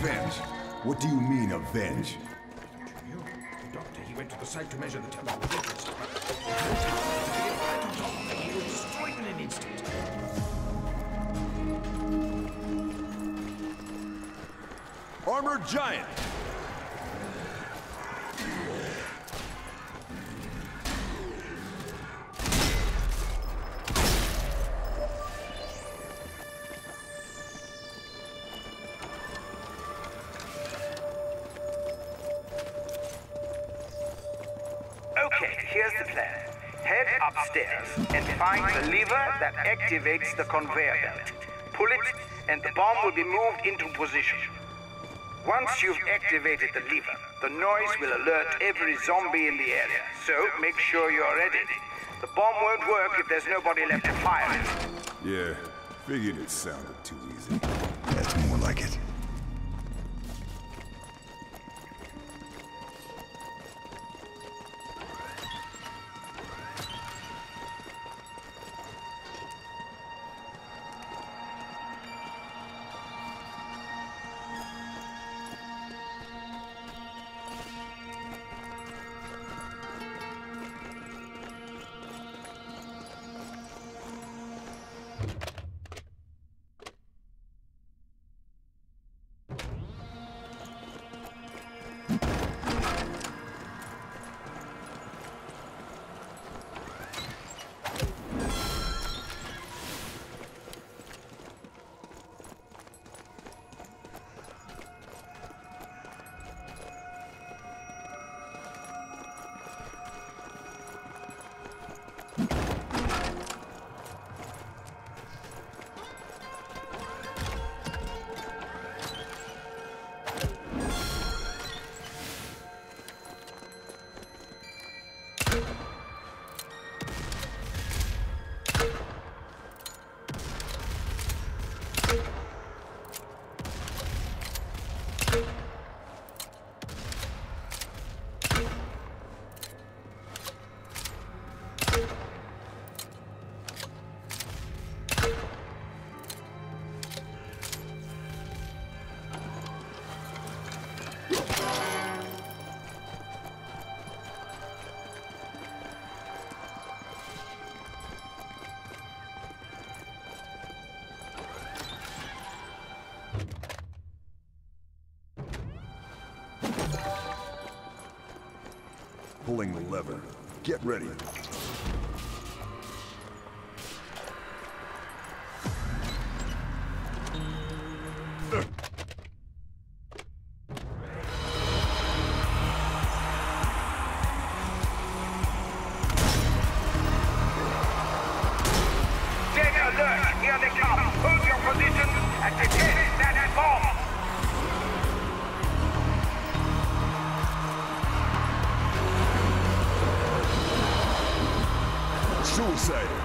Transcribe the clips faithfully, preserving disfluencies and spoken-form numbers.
Avenge? What do you mean, avenge? You, the doctor, he went to the site to measure the temporal difference. He was destroyed in an instant. Armored Giant! Okay, here's the plan. Head upstairs and find the lever that activates the conveyor belt. Pull it, and the bomb will be moved into position. Once you've activated the lever, the noise will alert every zombie in the area, so make sure you're ready. The bomb won't work if there's nobody left to fire it. Yeah, figured it sounded too easy. That's more like it. Pulling the lever. Get ready. Dead alert! Here they come! Hold your position and detect that bomb! Suicider.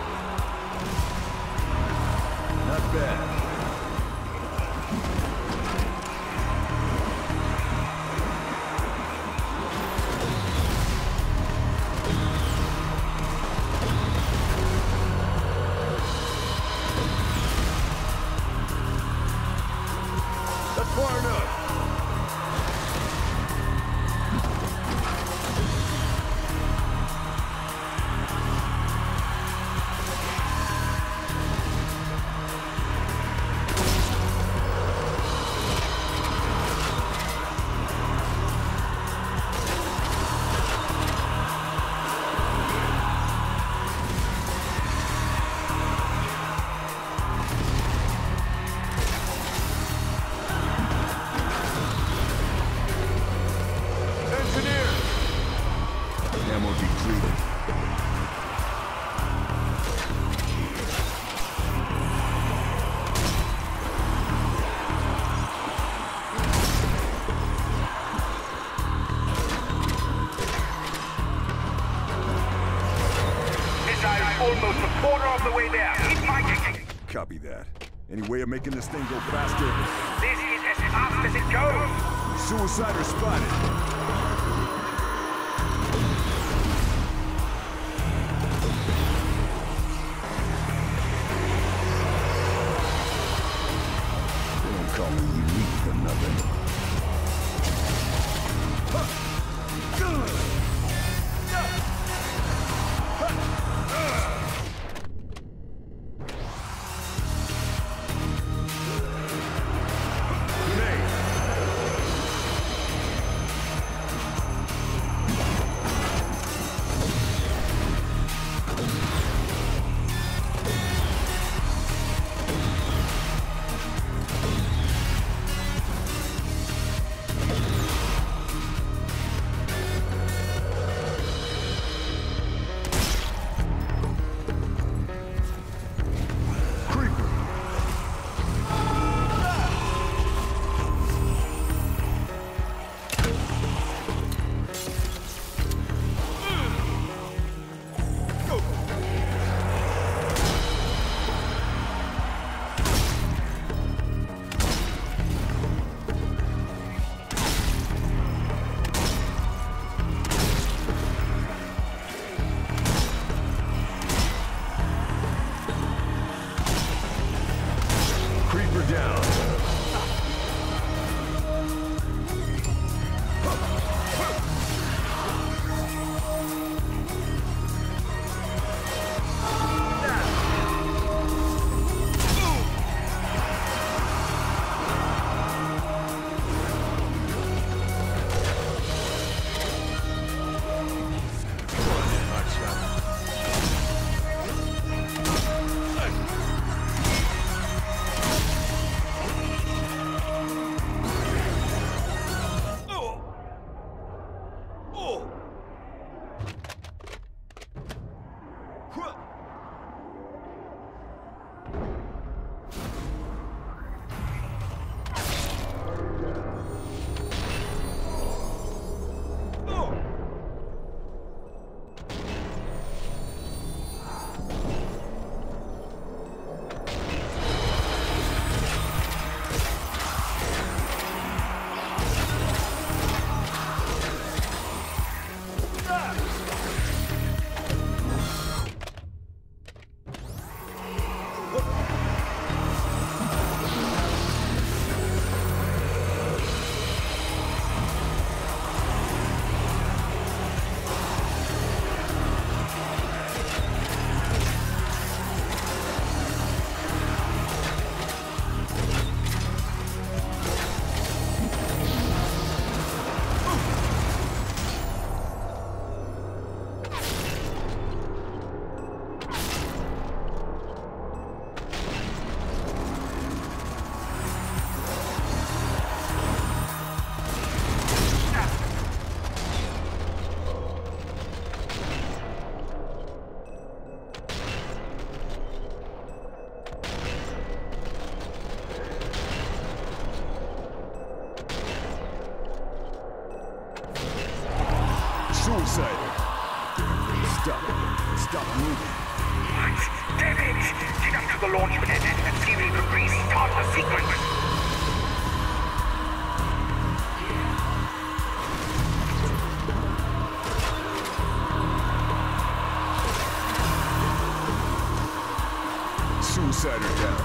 Not bad. That's far enough. Ammo depleted. Missile's almost a quarter of the way there. Keep fighting. Copy that. Any way of making this thing go faster? This is as fast as it goes. Suicider spotted. call me unique for nothing. Suicide. Stop. Stop moving. What? Damn it! Get up to the launch pad and see if we can restart the sequence. Suicider down.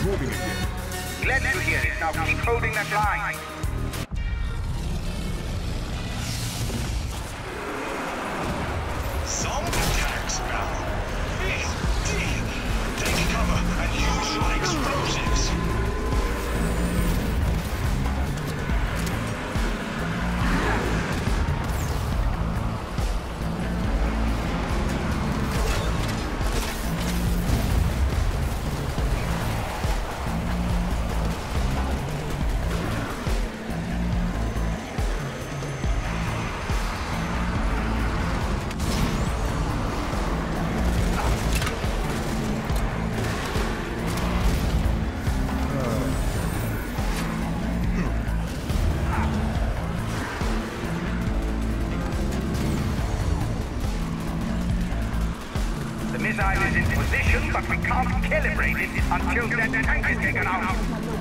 moving again. Glad to hear it. Now keep holding that line. Zombie attacks, Mal. B, D, take cover and use your explosives. The missile is in position, but we can't calibrate it until that tank is taken out.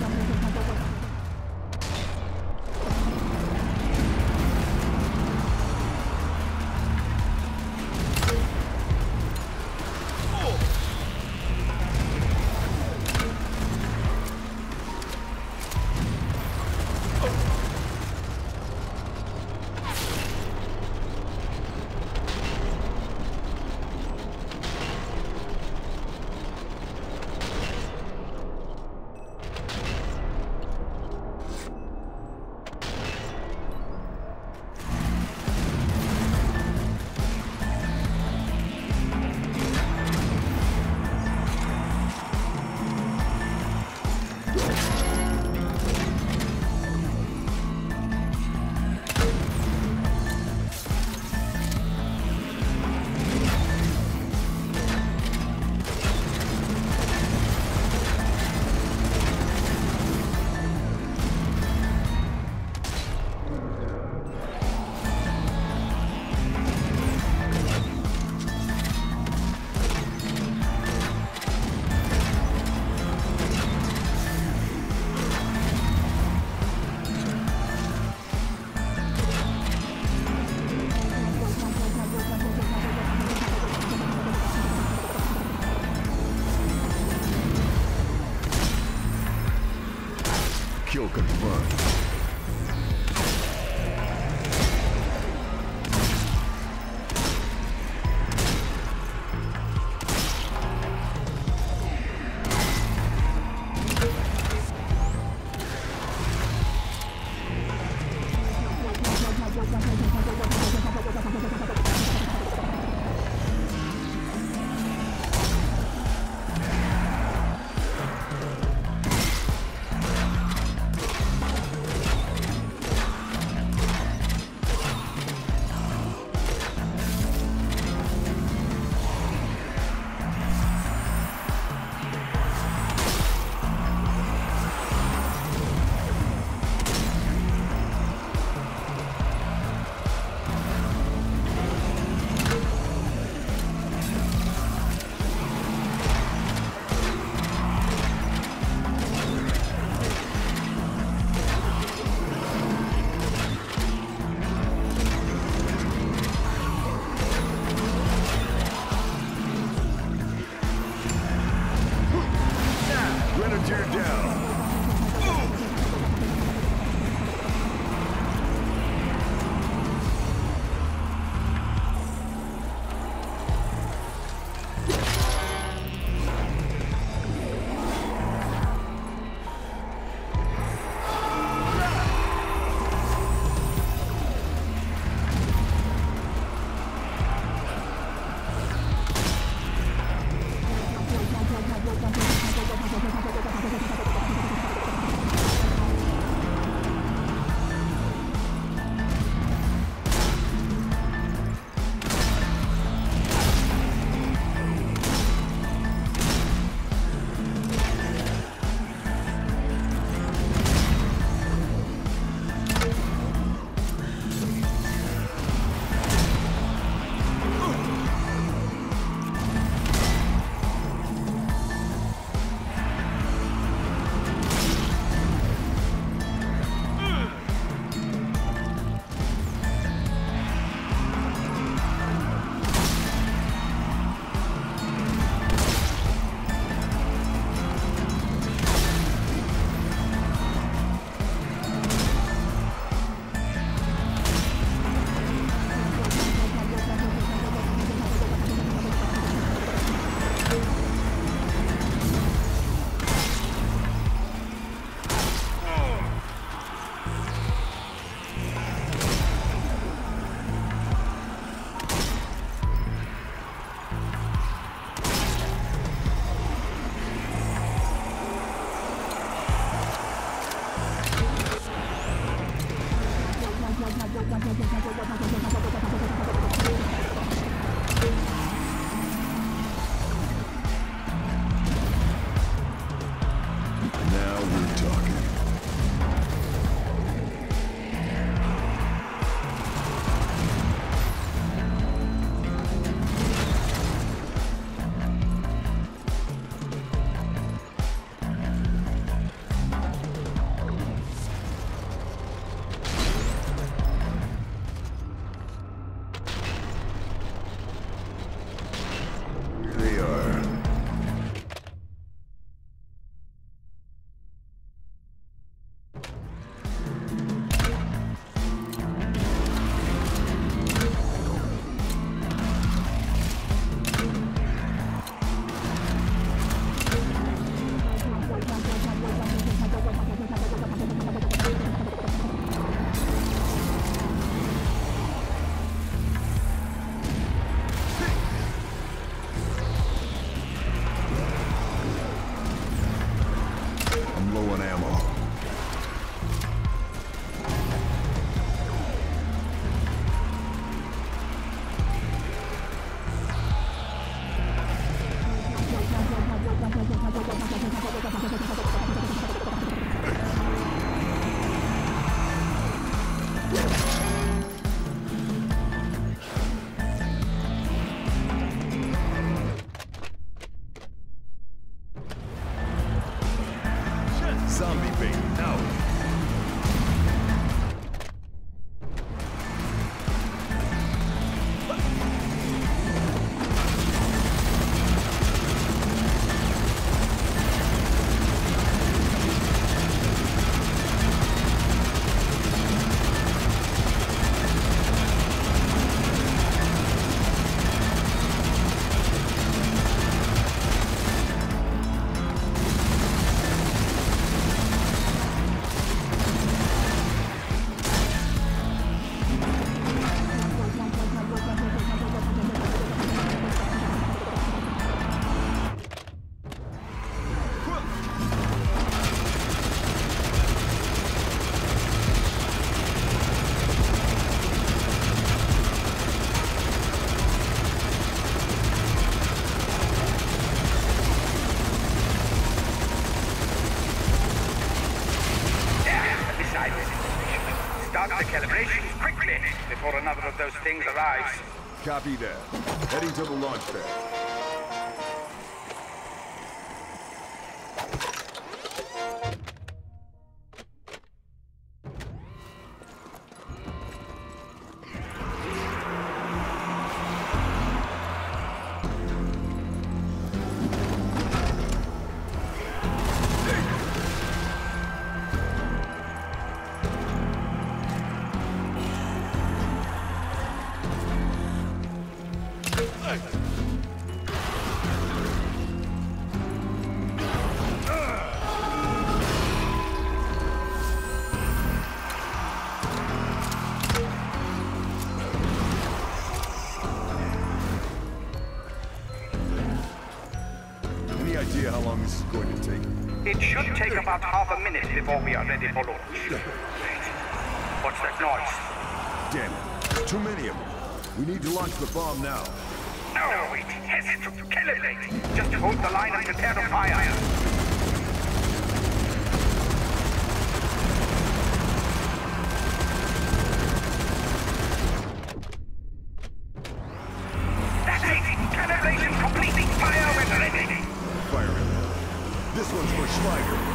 Kill confirmed. Grenadier down. Zombie bait, now. Start the calibration quickly before another of those things arrives. Copy that. Heading to the launch pad. Any idea how long this is going to take? It should take about half a minute before we are ready for launch. What's that noise? Damn it. There's too many of them. We need to launch the bomb now. No, it has to calibrate. Just hold the line and prepare to fire. That's it! Calibration complete! Fire when ready! Fire it. This one's for Schleicher.